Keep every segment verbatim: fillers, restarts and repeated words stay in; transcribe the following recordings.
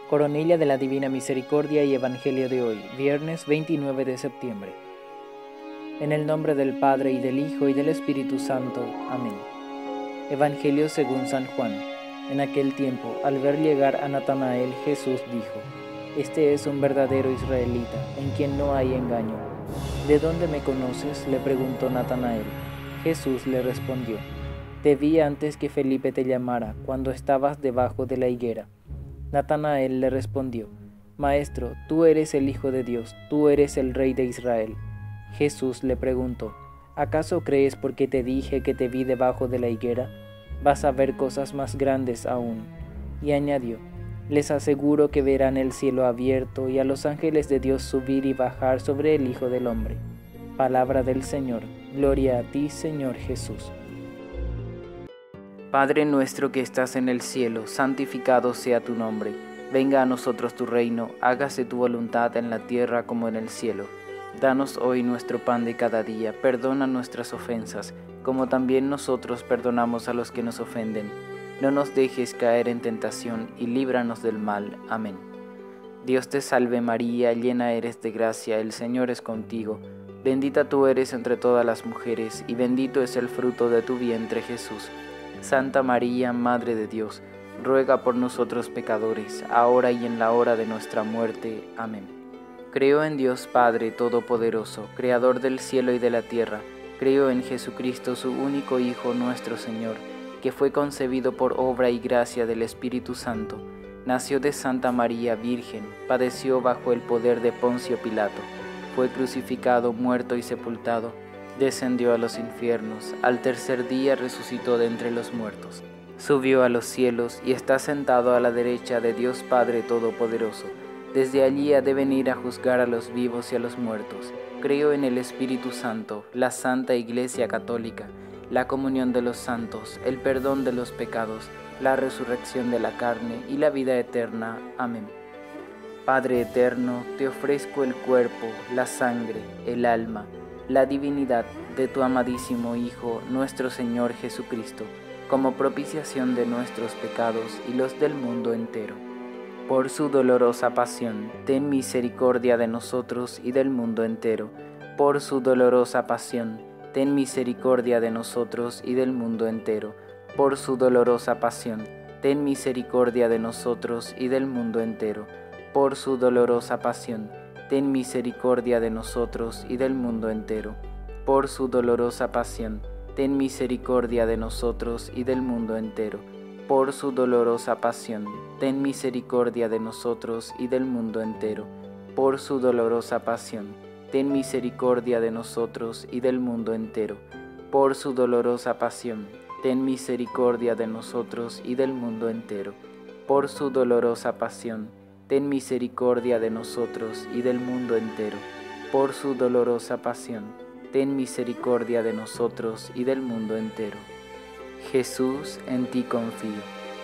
Coronilla de la Divina Misericordia y Evangelio de hoy, viernes veintinueve de septiembre. En el nombre del Padre, y del Hijo, y del Espíritu Santo. Amén. Evangelio según San Juan. En aquel tiempo, al ver llegar a Natanael, Jesús dijo: Este es un verdadero israelita, en quien no hay engaño. ¿De dónde me conoces?, le preguntó Natanael. Jesús le respondió: Te vi antes que Felipe te llamara, cuando estabas debajo de la higuera. Natanael le respondió: Maestro, tú eres el Hijo de Dios, tú eres el Rey de Israel. Jesús le preguntó: ¿Acaso crees porque te dije que te vi debajo de la higuera? Vas a ver cosas más grandes aún. Y añadió: Les aseguro que verán el cielo abierto y a los ángeles de Dios subir y bajar sobre el Hijo del Hombre. Palabra del Señor. Gloria a ti, Señor Jesús. Padre nuestro que estás en el cielo, santificado sea tu nombre. Venga a nosotros tu reino, hágase tu voluntad en la tierra como en el cielo. Danos hoy nuestro pan de cada día, perdona nuestras ofensas, como también nosotros perdonamos a los que nos ofenden. No nos dejes caer en tentación y líbranos del mal. Amén. Dios te salve María, llena eres de gracia, el Señor es contigo. Bendita tú eres entre todas las mujeres, y bendito es el fruto de tu vientre Jesús. Santa María, Madre de Dios, ruega por nosotros pecadores, ahora y en la hora de nuestra muerte. Amén. Creo en Dios Padre Todopoderoso, Creador del cielo y de la tierra. Creo en Jesucristo, su único Hijo, nuestro Señor, que fue concebido por obra y gracia del Espíritu Santo. Nació de Santa María Virgen, padeció bajo el poder de Poncio Pilato, fue crucificado, muerto y sepultado. Descendió a los infiernos, al tercer día resucitó de entre los muertos. Subió a los cielos y está sentado a la derecha de Dios Padre Todopoderoso. Desde allí ha de venir a juzgar a los vivos y a los muertos. Creo en el Espíritu Santo, la Santa Iglesia Católica, la comunión de los santos, el perdón de los pecados, la resurrección de la carne y la vida eterna. Amén. Padre eterno, te ofrezco el cuerpo, la sangre, el alma, la divinidad de tu amadísimo Hijo, nuestro Señor Jesucristo, como propiciación de nuestros pecados y los del mundo entero. Por su dolorosa pasión, ten misericordia de nosotros y del mundo entero. Por su dolorosa pasión, ten misericordia de nosotros y del mundo entero. Por su dolorosa pasión, ten misericordia de nosotros y del mundo entero. Por su dolorosa pasión, ten misericordia de nosotros y del mundo entero. Por su dolorosa pasión, ten misericordia de nosotros y del mundo entero. Por su dolorosa pasión, ten misericordia de nosotros y del mundo entero. Por su dolorosa pasión, ten misericordia de nosotros y del mundo entero. Por su dolorosa pasión, ten misericordia de nosotros y del mundo entero. Por su dolorosa pasión, ten misericordia de nosotros y del mundo entero. Por su dolorosa pasión, ten misericordia de nosotros y del mundo entero. Jesús, en ti confío.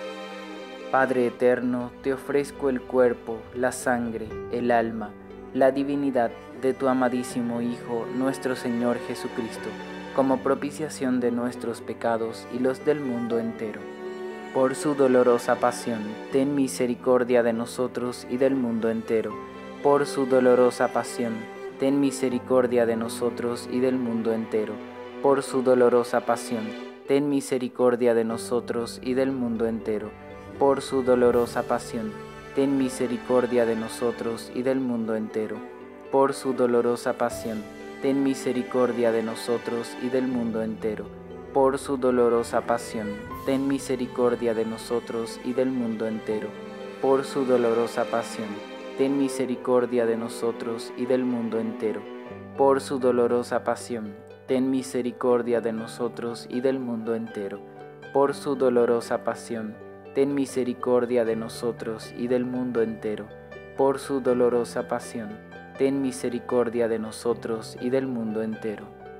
Padre eterno, te ofrezco el cuerpo, la sangre, el alma, la divinidad de tu amadísimo Hijo, nuestro Señor Jesucristo, como propiciación de nuestros pecados y los del mundo entero. Por su dolorosa pasión, ten misericordia de nosotros y del mundo entero. Por su dolorosa pasión, ten misericordia de nosotros y del mundo entero. Por su dolorosa pasión, ten misericordia de nosotros y del mundo entero. Por su dolorosa pasión, ten misericordia de nosotros y del mundo entero. Por su dolorosa pasión, ten misericordia de nosotros y del mundo entero. Por su dolorosa pasión, ten misericordia de nosotros y del mundo entero. Por su dolorosa pasión, ten misericordia de nosotros y del mundo entero. Por su dolorosa pasión, ten misericordia de nosotros y del mundo entero. Por su dolorosa pasión, ten misericordia de nosotros y del mundo entero. Por su dolorosa pasión, ten misericordia de nosotros y del mundo entero.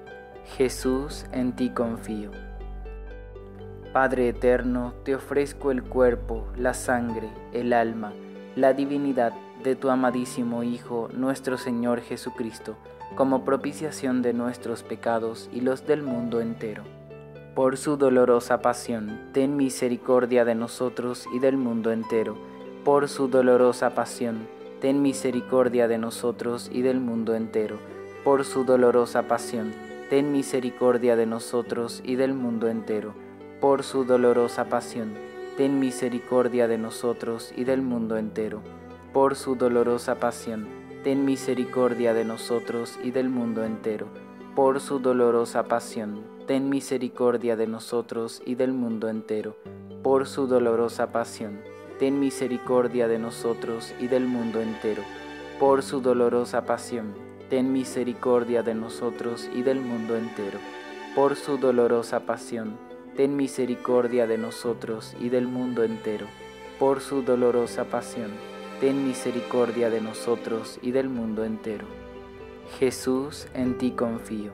Jesús, en ti confío. Padre eterno, te ofrezco el cuerpo, la sangre, el alma, la divinidad de tu amadísimo Hijo, nuestro Señor Jesucristo, como propiciación de nuestros pecados y los del mundo entero. Por su dolorosa pasión, ten misericordia de nosotros y del mundo entero. por su dolorosa pasión, ten misericordia de nosotros y del mundo entero. Por su dolorosa pasión, ten misericordia de nosotros y del mundo entero. Por su dolorosa pasión, ten misericordia de nosotros y del mundo entero. Por su dolorosa pasión, ten misericordia de nosotros y del mundo entero. Por su dolorosa pasión, ten misericordia de nosotros y del mundo entero. Por su dolorosa pasión, ten misericordia de nosotros y del mundo entero. Por su dolorosa pasión, ten misericordia de nosotros y del mundo entero. Por su dolorosa pasión, ten misericordia de nosotros y del mundo entero. Por su dolorosa pasión, ten misericordia de nosotros y del mundo entero. Jesús, en ti confío.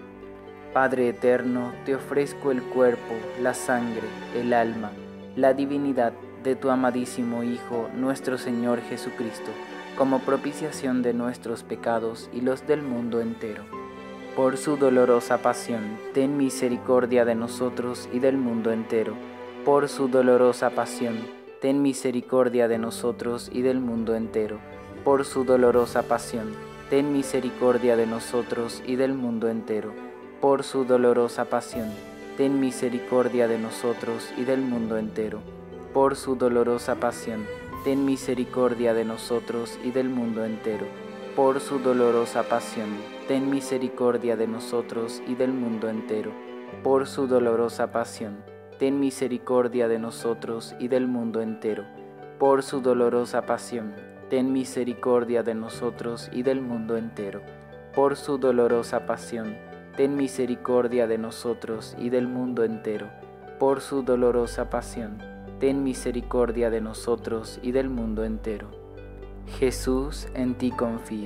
Padre eterno, te ofrezco el cuerpo, la sangre, el alma, la divinidad de tu amadísimo Hijo, nuestro Señor Jesucristo, como propiciación de nuestros pecados y los del mundo entero. Por su dolorosa pasión, ten misericordia de nosotros y del mundo entero. Por su dolorosa pasión, ten misericordia de nosotros y del mundo entero. Por su dolorosa pasión, ten misericordia de nosotros y del mundo entero. Por su dolorosa pasión, ten misericordia de nosotros y del mundo entero. Por su dolorosa pasión, ten misericordia de nosotros y del mundo entero. Por su dolorosa pasión, ten misericordia de nosotros y del mundo entero. Por su dolorosa pasión, ten misericordia de nosotros y del mundo entero. Por su dolorosa pasión, ten misericordia de nosotros y del mundo entero. Por su dolorosa pasión, ten misericordia de nosotros y del mundo entero. Por su dolorosa pasión, ten misericordia de nosotros y del mundo entero. Jesús, en ti confío.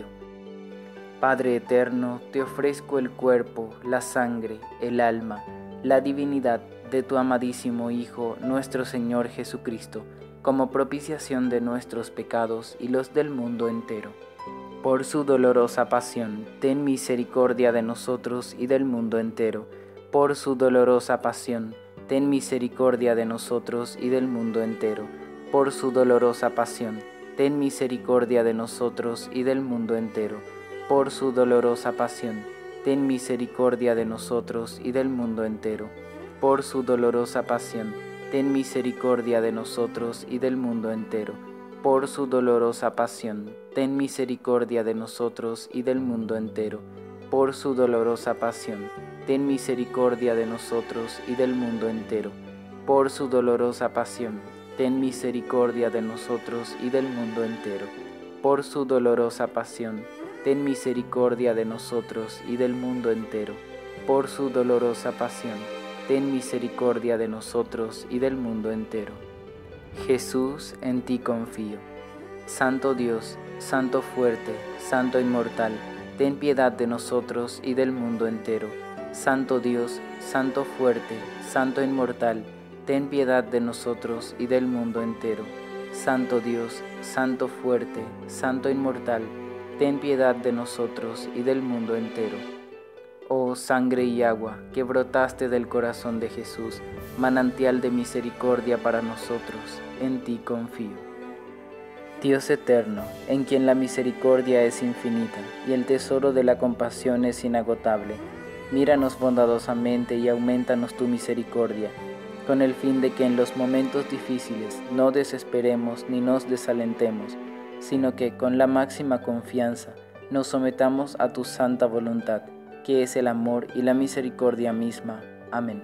Padre eterno, te ofrezco el cuerpo, la sangre, el alma, la divinidad de tu amadísimo Hijo, nuestro Señor Jesucristo, como propiciación de nuestros pecados y los del mundo entero. Por su dolorosa pasión, ten misericordia de nosotros y del mundo entero. Por su dolorosa pasión, ten misericordia de nosotros y del mundo entero. Por su dolorosa pasión, ten misericordia de nosotros y del mundo entero. Por su dolorosa pasión, ten misericordia de nosotros y del mundo entero. Por su dolorosa pasión, ten misericordia de nosotros y del mundo entero. Por su dolorosa pasión, ten misericordia de nosotros y del mundo entero. Por su dolorosa pasión, ten misericordia de nosotros y del mundo entero. Por su dolorosa pasión, ten misericordia de nosotros y del mundo entero. Por su dolorosa pasión, ten misericordia de nosotros y del mundo entero. Por su dolorosa pasión, ten misericordia de nosotros y del mundo entero. Jesús, en ti confío. Santo Dios, Santo fuerte, Santo inmortal, ten piedad de nosotros y del mundo entero. Santo Dios, Santo fuerte, Santo inmortal, ten piedad de nosotros y del mundo entero. Santo Dios, Santo fuerte, Santo inmortal, ten piedad de nosotros y del mundo entero. Oh sangre y agua que brotaste del corazón de Jesús, manantial de misericordia para nosotros, en ti confío. Dios eterno, en quien la misericordia es infinita y el tesoro de la compasión es inagotable, míranos bondadosamente y aumentanos tu misericordia, con el fin de que en los momentos difíciles no desesperemos ni nos desalentemos, sino que con la máxima confianza nos sometamos a tu santa voluntad, que es el amor y la misericordia misma. Amén.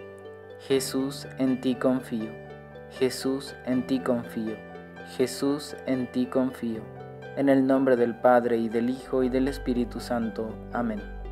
Jesús, en ti confío. Jesús, en ti confío. Jesús, en ti confío. En el nombre del Padre, y del Hijo, y del Espíritu Santo. Amén.